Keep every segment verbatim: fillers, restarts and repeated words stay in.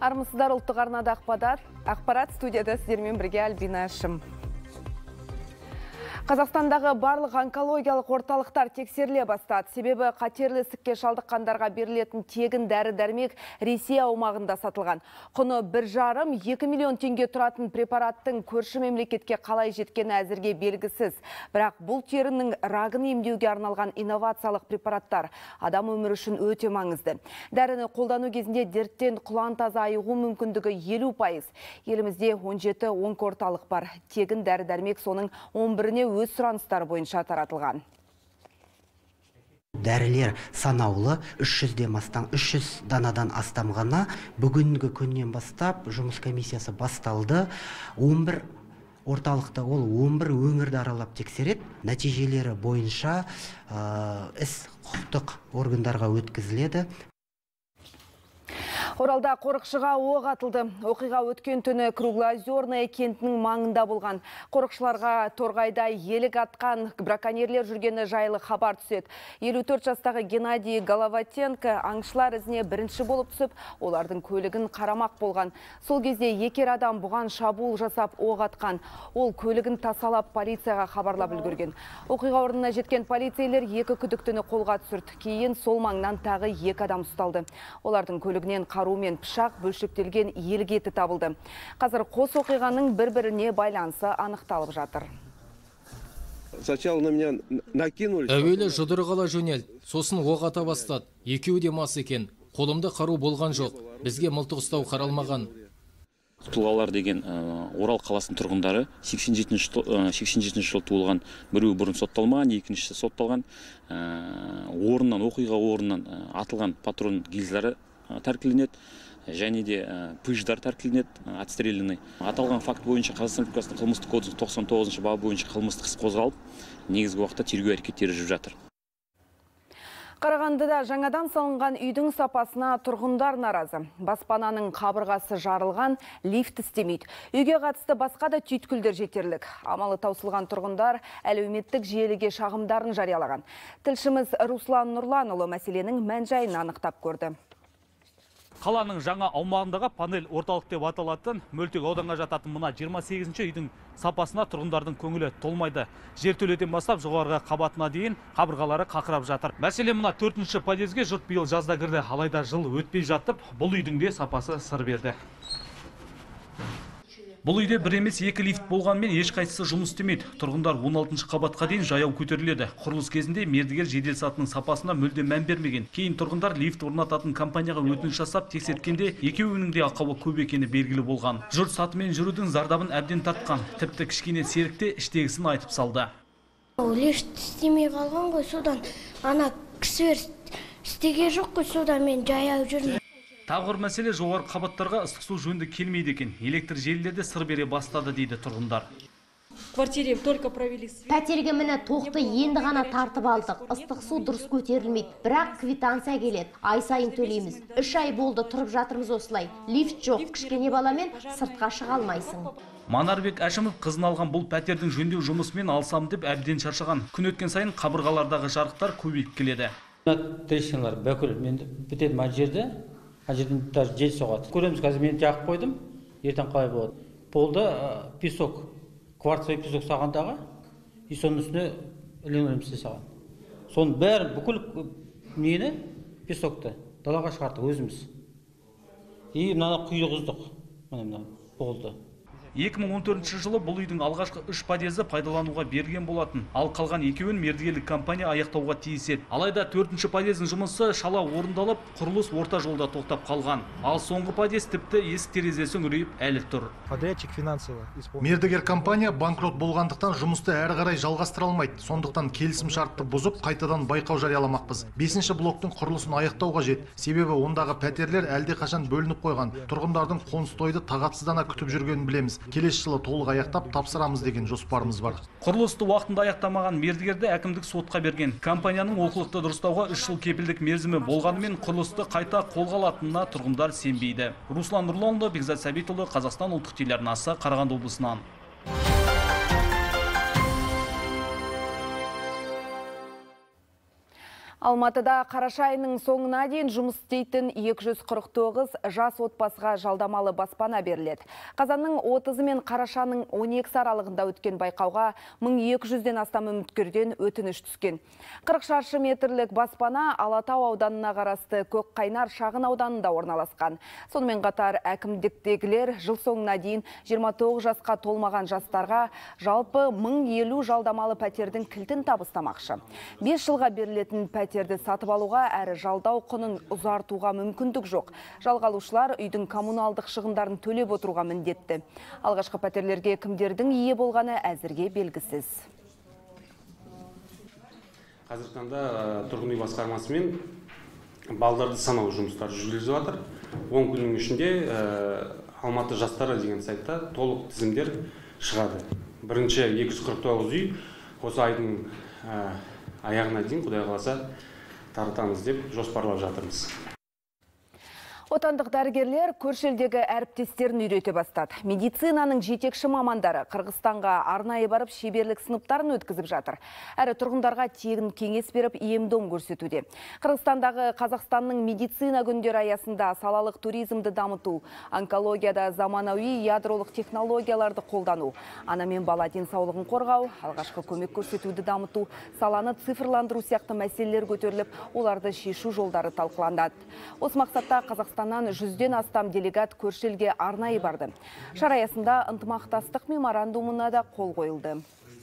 Армысыздар, ұлттық арнада ақпарат студияда сіздермен бірге Альбина Шым. Қазақстандағы барлық онкологиялық орталықтар тексеріле бастады. Себебі қатерлі ісікке шалдыққандарға берілетін тегін дәрі-дәрмек Ресей аумағында сатылған. Құны бір жарым екі миллион теңге тұратын препараттың көрші мемлекетке қалай жеткені әзірге белгісіз. Бірақ бұл терінің рагын емдеуге арналған инновациялық препараттар адам өмірі үшін өте маңызды. Дәріні қолдану кезінде дерттен құлан таза айығу мүмкіндігі елу пайыз. Елімізде он жеті онкорталық бар. Тегін дәрі-дәрмек соның он біріне өз сұраныстар бойынша таратылған. Дәрілер санаулы, үш жүзден астам, үш жүз данадан астам ғана. Бүгінгі күннен бастап жұмыс комиссиясы басталды. он бір орталықта ол он бір өңірді аралап тексереді. Нәтижелері бойынша іс құқықтық органдарға өткізіледі. Оралда қорықшыға оқ атылды. Оқиға өткен түні Круглоозерное кентінің маңында болған. Қорықшыларға торғайда елік атқан браконьерлер жүргені жайлы хабар түседі. елу төрт жастағы Геннадий Головатенко аңшылар ізіне бірінші болып түсіп, олардың көлігін қарамақ болған. Сол кезде екер адам бұған шабуыл жасап оқ атқан. Ол көлігін тасалап полицияға хабарлап үлгерген. Оқиға орнына жеткен полицейлер екі күдіктіні қолға түсірді. Кейін сол маңнан тағы екі адам ұсталды. Олардың көлігінен қару мен пышақ бөлшектелген елік еті табылды. Қазір қос оқиғаның бір-біріне байланысы анықталып жатыр. Әуелі жұдырғала жөнел, сосын оқ ата бастады. Екеуі де мас екен. Қолымда қару болған жоқ. Бізге мылтық ұстау қаралмаған. Тұлғалар деген Орал қаласының тұрғындары сексен жетінші жыл туылған, біреуі бұрын сотталмаған, екіншісі сотталған. Орыннан, оқиға орыннан атылған патрон гильзалары тәркіленеді, және де пыждар тәркіленеді, отстрелянный. Аталған факт бойынша Қазақстан Республикасының қылмыстық кодексінің тоқсан тоғызыншы бабы бойынша қылмыстық іс қозғалып, негізгі уақытта тергеу әрекеттері жүріп жатыр. Қарағандыда жаңадан салынған үйдің сапасына тұрғындар наразы. Баспананың қабырғасы жарылған, лифт істемейді. Үйге қатысты басқа да түйткілдер жетерлік. Амалы таусылған тұрғындар әлеуметтік желіге шағымдарын жариялаған. Тілшіміз Руслан Нұрланұлы мәселенің мән-жайын анықтап көрді. Қаланың жаңа аумағындағы панель орталық деп аталатын мөлтек ауданға жататын мына жиырма сегізінші үйдің сапасына тұрғындардың көңілі толмайды. Жертөледен бастап жоғарғы қабатына дейін қабырғалары қақырап жатыр. Мәселе мына төртінші подъезге жұрт биыл жазда кірді, алайда жыл өтпей жатып, бұл үйдің де сапасы сыр берді. Бұл үйде бір емес екі лифт болғанмен ешқайсысы жұмыс істемейді. Тұрғындар он алтыншы қабатқа дейін жаяу көтеріледі. Құрылыс кезінде мердігер жедел сатының сапасына мүлде мән бермеген. Кейін тұрғындар лифт орнататын компанияға өтініш жасап тексерткенде екеуінің де ақауы көп екені белгілі болған. Жұрт сатымен жүрудің зардабын әбден тартқан. Тіпті кішкене серікте іштегісін айтып салды. Лифт істемей қалған ғой, содан ана кісілер істеген жоқ қой, содан мен жаяу жүрмін. Тағы бір мәселе жоғарғы қабаттарға ыстық су жөнді келмейді екен. Электр желілерде сыр бере бастады дейді тұрғындар. Пәтерге міне тоқты енді ғана тартып алдық. Ыстық су дұрыс көтерілмейді, бірақ квитанция келеді. Ай сайын төлейміз. Үш ай болды тұрып жатырмыз осылай. Лифт жоқ, кішкене баламен сыртқа шыға алмайсың. Манарбек Әшімов қызын алған бұл пәтердің жөндеу жұмысымен алсам деп әбден шаршаған. Күн өткен сайын қабырғалардағы жарықтар көбейіп келеді. Трещиналар бүкіл бітеді ма жерде. Әжерден даже жел соғады. Көреміз, қазір мен жақып қойдым, ертең қалай болады. Полда песок, кварцевый песок сағандағы, и соның үстіне іліңірімсі саған. Соның бәрін, бүкіл нені, песокты далаға шығардық өзіміз. И мынаны құйдық ұздық, мына полды. екі мың он төртінші жылы бұл үйдің алғашқы үш подъезді пайдалануға берген болатын. Ал қалған екеуін мердігерлік компания аяқтауға тиіс еді. Алайда төртінші подъездің жұмысы шала орындалып, құрылыс орта жолда тоқтап қалған. Ал соңғы подъезд тіпті есік терезесі үңірейіп әлі тұр. Мердігер компания банкрот болғандықтан жұмысты әрі қарай жалғастыра алмайды. Сондықтан келісім шартты бұзып, қайтадан байқау жарияламақпыз. бесінші блоктың құрылысын аяқтау қажет. Себебі ондағы пәтерлер әлде қашан бөлініп қойған. Тұрғындардың қоныс тойды тағатсыздана күтіп жүргенін білеміз. Келесі жылы толық аяқтап тапсырамыз деген жоспарымыз бар. Құрылысты уақытында аяқтамаған мердігерді әкімдік сотқа берген. Компанияның олқылықты дұрыстауға үш жыл кепілдік мерзімі болғанымен құрылысты қайта қолға алатынына тұрғындар сенбейді. Руслан Нұрланұлы, Бекзат Сәбитұлы, Қазақстан ұлттық телеарнасы, Қарағанды облысынан. Алматыда қараша айының соңына дейін жұмыс істейтін екі жүз қырық тоғыз жас отбасыға жалдамалы баспана беріледі. Қазанның отызы мен қарашаның он екісі аралығында өткен байқауға мың екі жүзден астам үміткерден өтініш түскен. қырық шаршы метрлік баспана Алатау ауданына қарасты Көкқайнар шағын ауданында орналасқан. Сонымен қатар әкімдіктегілер жыл соңына дейін жиырма тоғыз жасқа толмаған жастарға жалпы мың елу жалдамалы пәтердің кілтін табыстамақшы. бес жылға берілетін пәтерді сатып алуға әрі жалдау құнын ұзартуға мүмкіндік жоқ. Жалғалушылар үйдің коммуналдық шығындарын төлеп отыруға міндетті. Алғашқы пәтерлерге кімдердің ие болғаны әзірге белгісіз. Қазіргі таңда тұрғын үй басқармасымен балдарды санау жұмыстары жүргізіліп жатыр. он күннің ішінде Алматы жастары деген сайтта толық тізімдер шығады. Бірінші екі жүз қырық тоғыз үй осы айдың аяғына дейін Құдай қаласа таратамыз деп жоспарлап жатырмыз. Отандық дәрігерлер көрші елдегі әріптестерін үйрете бастады. Медицинаның жетекші мамандары Қырғызстанға арнайы барып шеберлік сыныптарын өткізіп жатыр. Әрі тұрғындарға тегін кеңес беріп ем-дом көрсетуде. Қырғызстандағы Қазақстанның медицина күндері аясында салалық туризмді дамыту, онкологияда заманауи ядролық технологияларды қолдану, ана мен бала денсаулығын қорғау, алғашқы көмек көрсетуді дамыту, саланы цифрландыру сияқты мәселелер көтеріліп, оларды шешу жолдары талқыланады. Осы мақсатта Қазақстан жүзден астам делегат көрші елге арнайы барды. Шара аясында ынтымақтастық меморандумына да қол қойылды.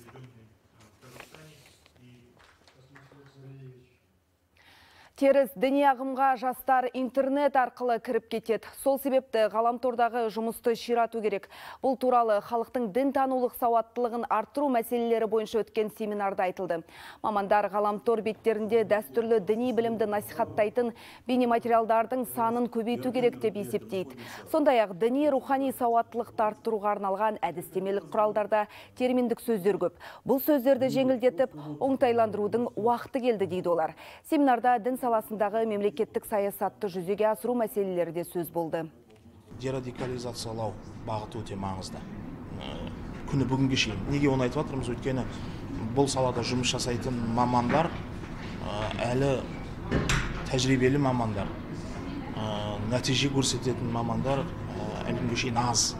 Теріс діни ағымға жастар интернет арқылы кіріп кетеді. Сол себепті ғаламтордағы жұмысты ширату керек. Бұл туралы халықтың дін танулық сауаттылығын арттыру мәселелері бойынша өткен семинарда айтылды. Мамандар ғаламтор беттерінде дәстүрлі діни білімді насихаттайтын бейнематериалдардың санын көбейту керек деп есептейді. Сондай-ақ діни рухани сауаттылықты арттыруға арналған әдістемелік құралдарда терминдік сөздер көп. Бұл сөздерді жеңілдетіп, оңтайландырудың уақыты келді дейді олар. Семинарда дін саласындағы мемлекеттік саясатты жүзеге асыру мәселелері де сөз болды. Дерадикализациялау бағыты өте маңызды. Күні бүгінге шейін. Неге оны айтып жатырмыз? Өйткені бұл салада жұмыс жасайтын мамандар әлі тәжірибелі мамандар, нәтиже көрсететін мамандар әлі күнге шейін аз.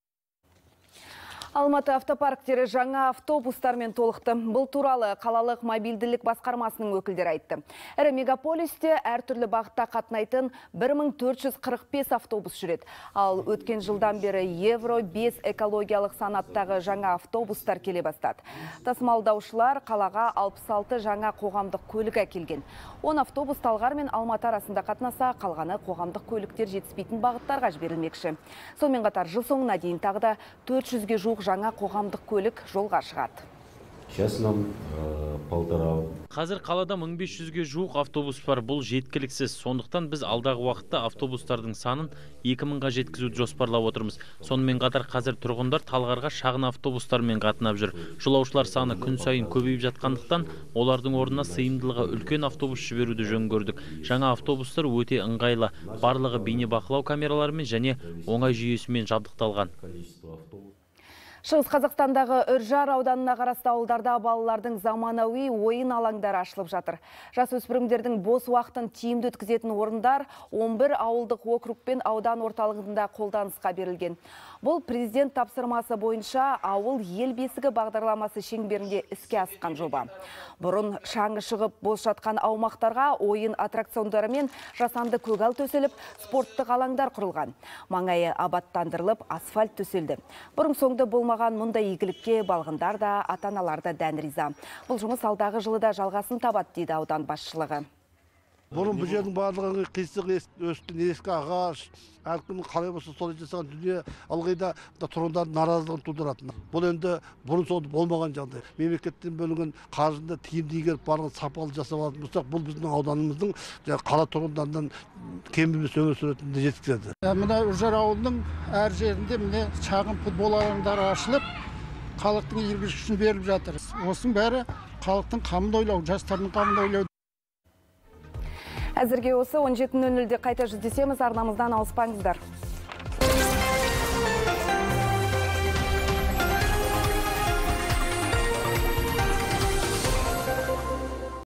Алматы автопарктері жаңа автобустармен толықты. Бұл туралы қалалық мобильділік басқармасының өкілдері айтты. Әрі мегаполисте әртүрлі бағытта қатынайтын бір мың төрт жүз қырық бес автобус жүреді. Ал өткен жылдан бері Евро бес экологиялық санаттағы жаңа автобустар келе бастады. Тасымалдаушылар қалаға алпыс алты жаңа қоғамдық көлік әкелген. он автобус Талғар мен Алматы арасында қатынаса, қалғаны қоғамдық көліктер жетіспейтін бағыттарға жіберілмекші. Сонымен қатар жыл соңына дейін тағы да төрт жүзге жуық жаңа қоғамдық көлік жолға шығады. Қазір қалада мың бес жүзге жуық автобус бар, бұл жеткіліксіз. Сондықтан біз алдағы уақытта автобустардың санын екі мыңға жеткізуді жоспарлап отырмыз. Сонымен қатар қазір тұрғындар Талғарға шағын автобустармен қатынап жүр. Жолаушылар саны күн сайын көбейіп жатқандықтан, олардың орнына сыйымдылығы үлкен автобус жіберуді жөн көрдік. Жаңа автобустар өте ыңғайлы, барлығы бейнебақылау камераларымен және оңай жүйесімен жабдықталған. Шығыс Қазақстандағы Үржар ауданына қарасты ауылдарда балалардың заманауи ойын алаңдары ашылып жатыр. Жасөспірімдердің бос уақытын тиімді өткізетін орындар он бір ауылдық округ пен аудан орталығында қолданысқа берілген. Бұл президент тапсырмасы бойынша ауыл ел бесігі бағдарламасы шеңберінде іске асқан жоба. Бұрын шаңғы шығып бос жатқан аумақтарға ойын аттракциондары мен жасанды көгал төселіп, спорттық алаңдар құрылған. Маңайы абаттандырылып, асфальт төселді. Бұрын соңды болмаған мұндай игілікке балғындар да, ата-аналар да дән риза. Бұл жұмыс алдағы жылы да жалғасын табады дейді аудан басшылығы. Бұрын бұл жердің барлығы қисық өскен ескі ағаш, әркімнің қалай болса солай жасаған дүние ылғи да тұрғындардың наразылығын тудыратын. Бұл енді бұрын соңды болмаған жағдай. Мемлекеттен бөлінген қаржыны тиімді игеріп барған сапалы жасап алатын болсақ, бұл біздің ауданымыздың қала тұрғындарынан кем емес өмір сүретініне жеткізеді. Мына Үржар ауылының әр жерінде міне шағын футбол алаңдары ашылып, халықтың игілігі үшін беріліп жатыр. Осының бәрі халықтың қамын ойлау, жастардың қамын ойлау. Әзірге осы он жеті нөл нөлде қайта жүздесеміз, арнамыздан ауыспаңыздар.